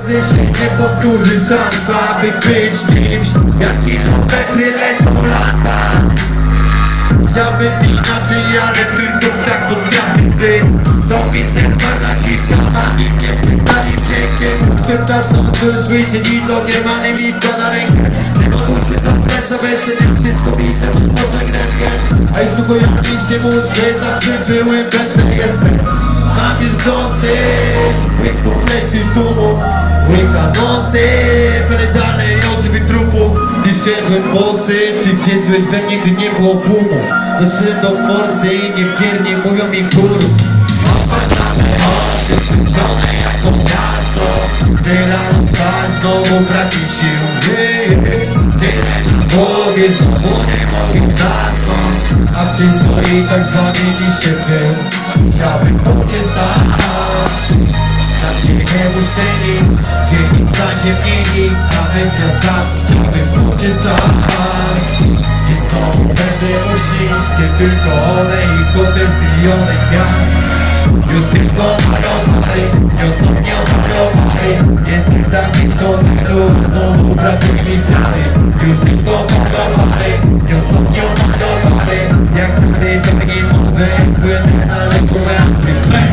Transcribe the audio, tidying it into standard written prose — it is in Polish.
nigdy się nie powtórzy szansa, by być kimś. Jak kilometry lecą lata. Chciałbym inaczej, ale tylko tak potrafię żyć. To biznes marna dziwka, nikt nie sypali wdziękiem. Przepraszając życie, ni to Giermany mi wkłada rękę. Tego muszę zabrać, obecnie wszystko widzę, może gręgę. A jest długo ja się muszę, zawsze byłem, będę, jestem. Mam już dosyć, błysku plecy tłumu. Łyka nosy, pedale oczy wytrupów. Gdy szedłem włosy, czy wierzyłeś we mnie, gdy nie było tłumu? Doszedłem do forsy i niewiernie mówią mi kur. Opłacamy oczy, skupione jako miasto. Tyle twarz, znowu braknie sił. Tyle na głowie, znowu nie mogę zasnąć. A wszystko i tak zamieni się w pył. Chciałbym pocieszać. Takie niemuszeni, gdzie nic na ziemi, nawet ja sam chciałbym pocieszać. Gdzie znowu będę uśnić, gdzie tylko one i kotem zbilione gwiazd. Już tylko malowary, wiosną nie malowary. Jestem tak blisko celu, znowu brakuje mi wiary. Już tylko malowary, wiosną nie malowary. Jak stary to nie może, płynę na lecą meandry.